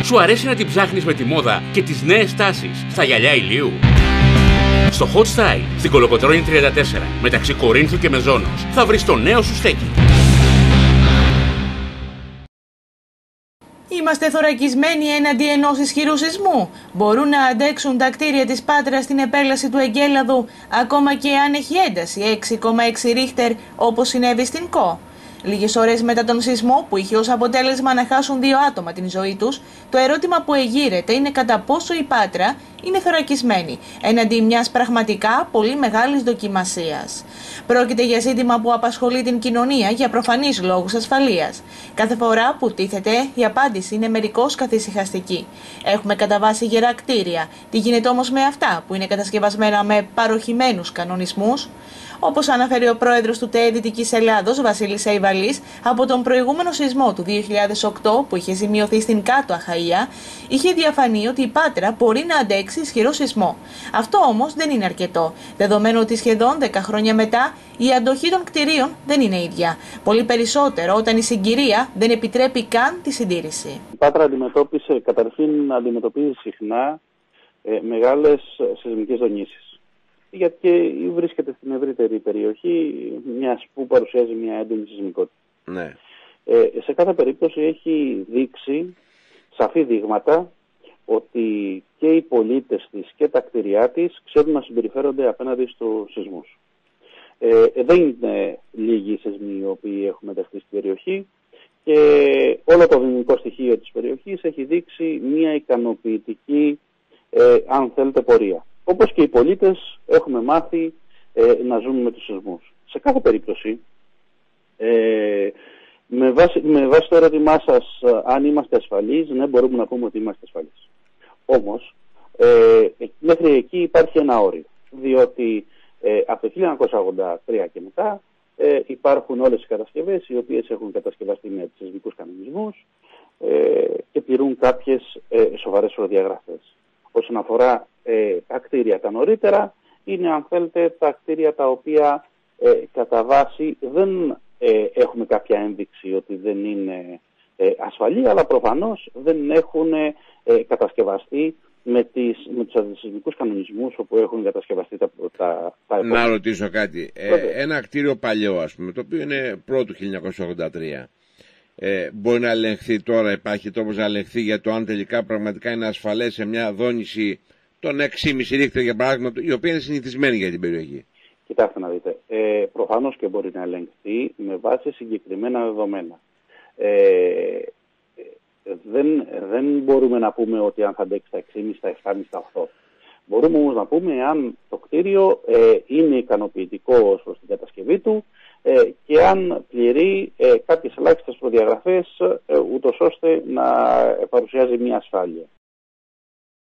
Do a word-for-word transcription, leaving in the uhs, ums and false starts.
Σου αρέσει να την ψάχνεις με τη μόδα και τις νέες τάσεις στα γυαλιά ηλίου? Στο Hot Style, στην Κολοκοτρώνη τριάντα τέσσερα, μεταξύ Κορίνθου και Μεζόνος, θα βρεις το νέο σου στέκι. Είμαστε θωρακισμένοι έναντι ενός ισχυρού σεισμού. Μπορούν να αντέξουν τα κτίρια της Πάτρας στην επέλαση του εγκέλαδου, ακόμα και αν έχει ένταση έξι κόμμα έξι ρίχτερ, όπως συνέβη στην ΚΟ. Λίγες ώρες μετά τον σεισμό, που είχε ως αποτέλεσμα να χάσουν δύο άτομα την ζωή τους, το ερώτημα που εγείρεται είναι κατά πόσο η Πάτρα είναι θωρακισμένη έναντι μιας πραγματικά πολύ μεγάλης δοκιμασίας. Πρόκειται για ζήτημα που απασχολεί την κοινωνία για προφανείς λόγους ασφαλείας. Κάθε φορά που τίθεται, η απάντηση είναι μερικώς καθησυχαστική. Έχουμε κατά βάση γερά κτίρια. Τι γίνεται όμως με αυτά που είναι κατασκευασμένα με παροχημένους κανονισμούς? Όπως αναφέρει ο πρόεδρος του ΤΕΕ Δυτικής Ελλάδος, Βασίλης Αϊβαλής, από τον προηγούμενο σεισμό του δύο χιλιάδες οκτώ που είχε σημειωθεί στην Κάτω Αχαΐα, είχε διαφανεί ότι η Πάτρα μπορεί να αντέξει ισχυρό σεισμό. Αυτό όμως δεν είναι αρκετό, δεδομένου ότι σχεδόν δέκα χρόνια μετά η αντοχή των κτηρίων δεν είναι ίδια. Πολύ περισσότερο όταν η συγκυρία δεν επιτρέπει καν τη συντήρηση. Η Πάτρα αντιμετώπισε, καταρχήν αντιμετωπίζει συχνά ε, μεγάλες σεισμικές δονήσεις. Γιατί βρίσκεται στην ευρύτερη περιοχή, μιας που παρουσιάζει μια έντονη σεισμικότητα. Ναι. Ε, σε κάθε περίπτωση έχει δείξει σαφή δείγματα ότι και οι πολίτες της και τα κτίρια της ξέρουν να συμπεριφέρονται απέναντι στους σεισμούς. Ε, δεν είναι λίγοι οι σεισμοί οι οποίοι έχουν μεταχθεί στην περιοχή και όλο το δυναμικό στοιχείο της περιοχής έχει δείξει μια ικανοποιητική, ε, αν θέλετε, πορεία. Όπως και οι πολίτες έχουμε μάθει ε, να ζούμε με τους σεισμούς. Σε κάθε περίπτωση, ε, με, βάση, με βάση το ερώτημά σας, αν είμαστε ασφαλείς, ναι, μπορούμε να πούμε ότι είμαστε ασφαλείς. Όμως, ε, μέχρι εκεί υπάρχει ένα όριο, διότι ε, από το χίλια εννιακόσια ογδόντα τρία και μετά ε, υπάρχουν όλες οι κατασκευές οι οποίες έχουν κατασκευαστεί με σεισμικούς κανονισμούς ε, και πληρούν κάποιες ε, σοβαρές προδιαγραφές. Όσον αφορά ε, τα κτίρια τα νωρίτερα, είναι, αν θέλετε, τα κτίρια τα οποία ε, κατά βάση δεν ε, έχουμε κάποια ένδειξη ότι δεν είναι ε, ασφαλή, αλλά προφανώς δεν έχουν ε, κατασκευαστεί με, τις, με τους αντισεισμικούς κανονισμούς όπου έχουν κατασκευαστεί τα, τα, τα επόμενα. Να ρωτήσω κάτι. Ε, ένα κτίριο παλιό, ας πούμε, το οποίο είναι πρώτου χίλια εννιακόσια ογδόντα τρία. Ε, μπορεί να ελεγχθεί τώρα, υπάρχει τρόπος να ελεγχθεί για το αν τελικά πραγματικά είναι ασφαλές σε μια δόνηση των έξι κόμμα πέντε ρίχτερ, για παράδειγμα, η οποία είναι συνηθισμένη για την περιοχή? Κοιτάξτε να δείτε, ε, προφανώς και μπορεί να ελεγχθεί με βάση συγκεκριμένα δεδομένα. Ε, δεν, δεν μπορούμε να πούμε ότι αν θα αντέξει στα έξι κόμμα πέντε, στα επτά κόμμα πέντε, στα οκτώ. Μπορούμε όμως να πούμε αν το κτίριο ε, είναι ικανοποιητικό ως προς την κατασκευή του ε, και αν πληρεί ε, κάποιες ελάχιστες προδιαγραφές ε, ούτως ώστε να παρουσιάζει μια ασφάλεια.